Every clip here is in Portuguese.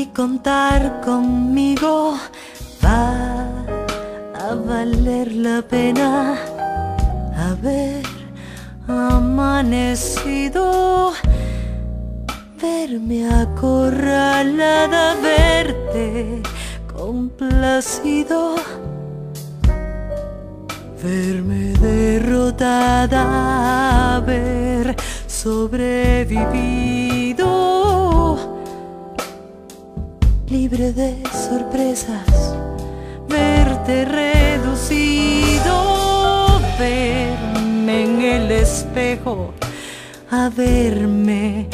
contar conmigo va a valer la pena haber amanecido, verme acorralada, verte complacido, verme derrotada, haber sobrevivido, libre de sorpresas, verte reducido, verme en el espejo, haberme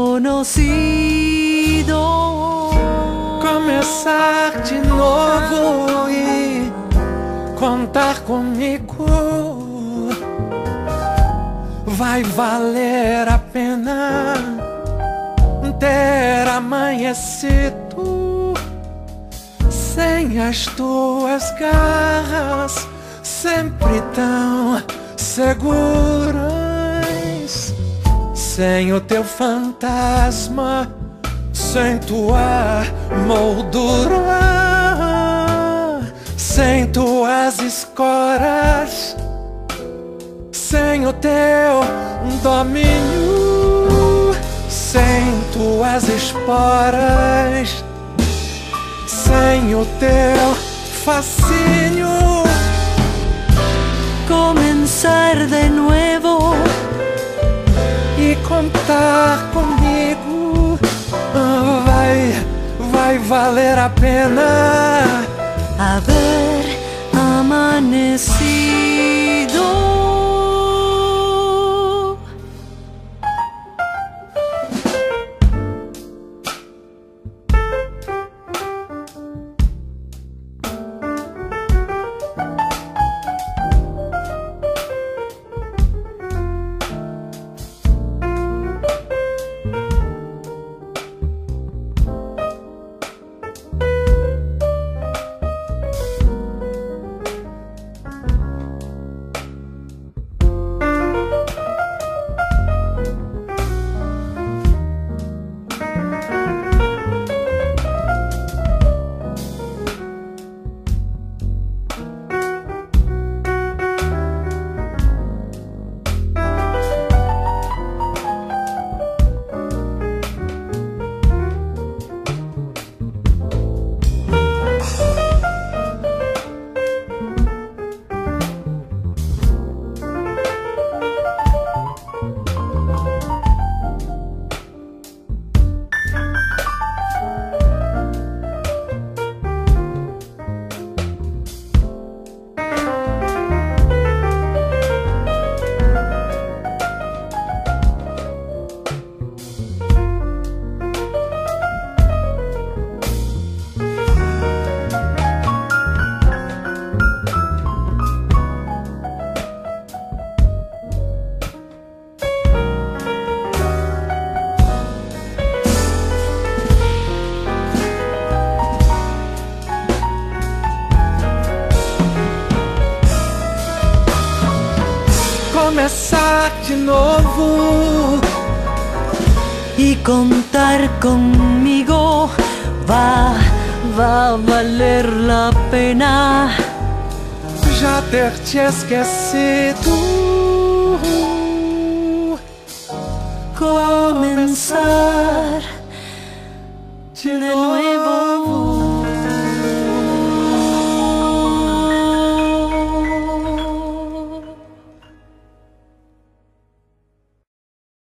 conocido. Começar de novo e contar comigo vai valer a pena ter amanhecido sem as tuas garras sempre tão seguras, sem o teu fantasma, sem tua moldura, sem tuas escoras, sem o teu domínio, sem tuas esporas, sem o teu fascínio. Comenzar de nuevo e contar comigo vai valer a pena haber amanecido. Começar de novo y contar conmigo va a valer la pena já ter te esquecido. Comenzar de nuevo.